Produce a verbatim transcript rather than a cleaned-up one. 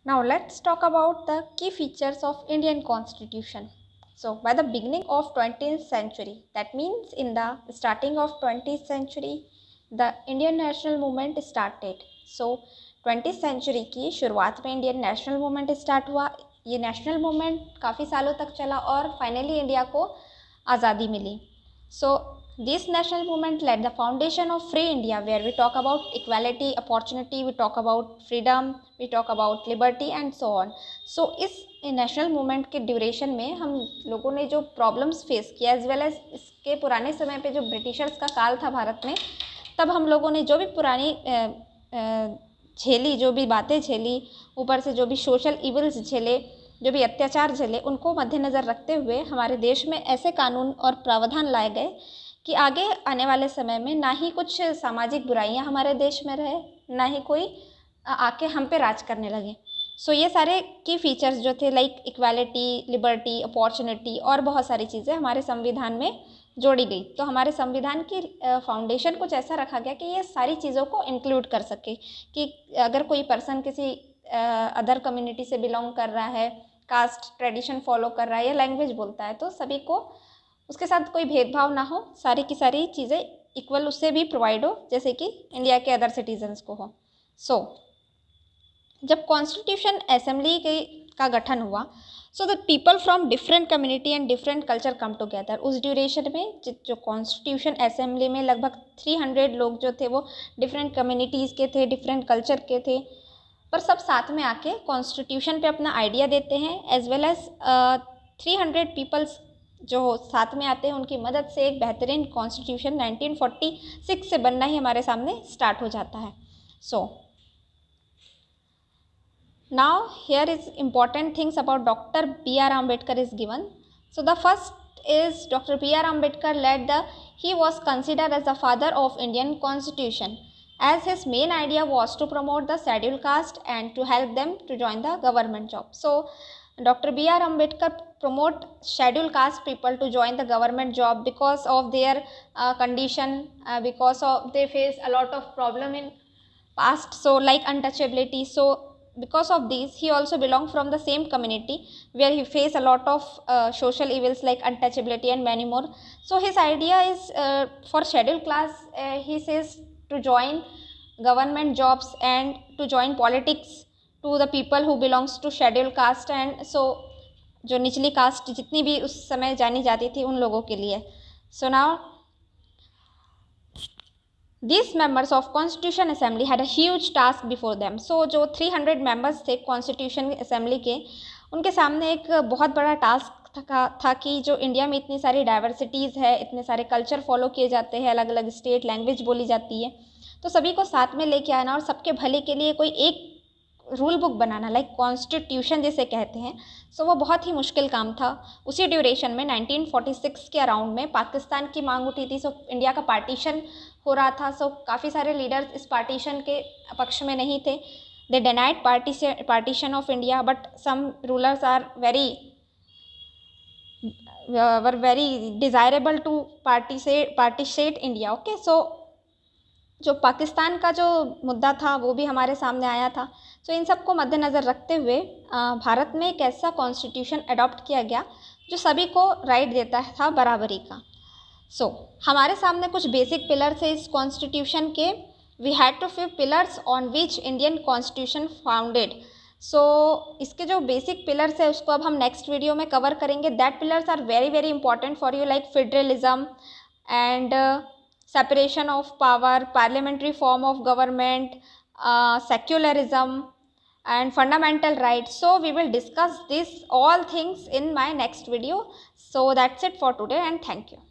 Now let's talk about the key features of Indian Constitution. So by the beginning of twentieth century, that means in the starting of twentieth century, the Indian national movement started. So twentieth century की शुरुआत में Indian national movement start हुआ. ये national movement काफ़ी सालों तक चला और फाइनली इंडिया को आज़ादी मिली. So this national movement laid the foundation of free India, where we talk about equality, opportunity, we talk about freedom, we talk about liberty and so on. So इस national movement के duration में हम लोगों ने जो problems face किया as well as इसके पुराने समय पे जो ब्रिटिशर्स का काल था भारत में, तब हम लोगों ने जो भी पुरानी झेली, जो भी बातें झेली, ऊपर से जो भी सोशल इवल्स झेले, जो भी अत्याचार झेले, उनको मद्देनज़र रखते हुए हमारे देश में ऐसे कानून और प्रावधान लाए गए कि आगे आने वाले समय में ना ही कुछ सामाजिक बुराइयां हमारे देश में रहे, ना ही कोई आके हम पे राज करने लगे. सो so, ये सारे की फीचर्स जो थे लाइक इक्वालिटी, लिबर्टी, अपॉर्चुनिटी और बहुत सारी चीज़ें हमारे संविधान में जोड़ी गई. तो हमारे संविधान की फाउंडेशन कुछ ऐसा रखा गया कि ये सारी चीज़ों को इंक्लूड कर सके कि अगर कोई पर्सन किसी अदर कम्युनिटी से बिलोंग कर रहा है, कास्ट ट्रेडिशन फॉलो कर रहा है या लैंग्वेज बोलता है, तो सभी को उसके साथ कोई भेदभाव ना हो, सारी की सारी चीज़ें इक्वल उससे भी प्रोवाइड हो जैसे कि इंडिया के अदर सिटीजन्स को हो. सो so, जब कॉन्स्टिट्यूशन असेंबली का गठन हुआ, so the people from different community and different culture come together. उस ड्यूरेशन में जो कॉन्स्टिट्यूशन असेंबली में लगभग तीन सौ लोग जो थे वो डिफरेंट कम्युनिटीज़ के थे, डिफरेंट कल्चर के थे, पर सब साथ में आके कॉन्स्टिट्यूशन पे अपना आइडिया देते हैं. As well as three hundred peoples जो साथ में आते हैं उनकी मदद से एक बेहतरीन कॉन्स्टिट्यूशन नाइनटीन फोर्टी सिक्स से बनना ही हमारे सामने स्टार्ट हो जाता है. So now here is important things about doctor B R Ambedkar is given. So the first is doctor B R Ambedkar led the he was considered as the father of Indian constitution, as his main idea was to promote the scheduled caste and to help them to join the government job. So Doctor B R Ambedkar promote scheduled caste people to join the government job because of their uh, condition, uh, because of they face a lot of problem in past, so like untouchability. So because of these he also belong from the same community where he face a lot of uh, social evils like untouchability and many more. So his idea is uh, for scheduled class, uh, he says to join government jobs and to join politics to the people who belongs to scheduled caste and so जो निचली cast जितनी भी उस समय जानी जाती थी उन लोगों के लिए. So now these members of constitution assembly had a huge task before them. so जो थ्री हंड्रेड members थे constitution assembly के, उनके सामने एक बहुत बड़ा टास्क था, था कि जो इंडिया में इतनी सारी डाइवर्सिटीज़ है, इतने सारे कल्चर फॉलो किए जाते हैं, अलग अलग स्टेट लैंग्वेज बोली जाती है, तो सभी को साथ में लेके आना और सबके भले के लिए कोई एक रूल बुक बनाना लाइक कॉन्स्टिट्यूशन जिसे कहते हैं. सो वो बहुत ही मुश्किल काम था. उसी ड्यूरेशन में नाइनटीन फोर्टी सिक्स के अराउंड में पाकिस्तान की मांग उठी थी. सो इंडिया का पार्टीशन हो रहा था. सो काफ़ी सारे लीडर्स इस पार्टीशन के पक्ष में नहीं थे. They denied partition of India, but some rulers are very were very desirable to पार्टीसेट पार्टीशेट इंडिया. ओके, सो जो पाकिस्तान का जो मुद्दा था वो भी हमारे सामने आया था. सो इन सब को मद्देनज़र रखते हुए भारत में एक ऐसा कॉन्स्टिट्यूशन अडॉप्ट किया गया जो सभी को राइट देता था बराबरी का. सो so, हमारे सामने कुछ बेसिक पिलर्स है इस कॉन्स्टिट्यूशन के. We had to five pillars on which Indian constitution founded. So इसके जो बेसिक पिलर्स है उसको अब हम नेक्स्ट वीडियो में कवर करेंगे. That pillars are very very important for you like federalism and separation of power, parliamentary form of government, uh, secularism and fundamental rights. So we will discuss this all things in my next video. So that's it for today and thank you.